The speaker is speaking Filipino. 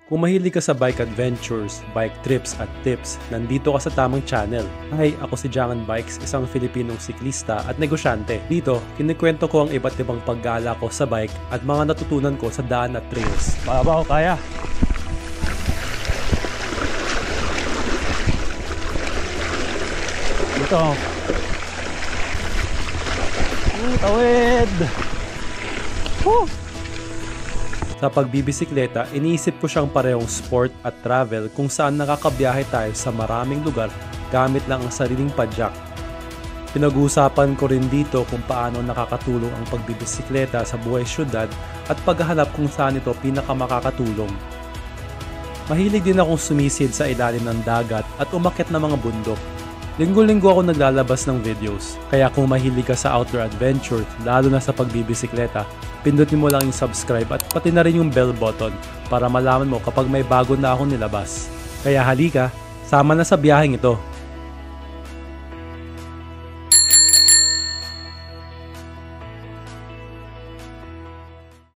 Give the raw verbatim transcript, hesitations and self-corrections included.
Kung mahilig ka sa bike adventures, bike trips at tips, nandito ka sa tamang channel. Hi, ako si Jangan Bikes, isang Filipinong siklista at negosyante. Dito, kinikwento ko ang iba't ibang paggala ko sa bike at mga natutunan ko sa daan at trails. Baba ko kaya. Ito. Uh, tawid. Woo! Sa pagbibisikleta, iniisip ko siyang parehong sport at travel kung saan nakakabiyahe tayo sa maraming lugar gamit lang ang sariling padyak. Pinag-uusapan ko rin dito kung paano nakakatulong ang pagbibisikleta sa buhay syudad at paghahanap kung saan ito pinakamakakatulong. Mahilig din akong sumisid sa ilalim ng dagat at umakyat ng mga bundok. Linggo-linggo ako naglalabas ng videos, kaya kung mahilig ka sa outdoor adventure, lalo na sa pagbibisikleta, pindutin mo lang yung subscribe at pati na rin yung bell button para malaman mo kapag may bago na akong nilabas. Kaya halika, sama na sa biyaheng ito!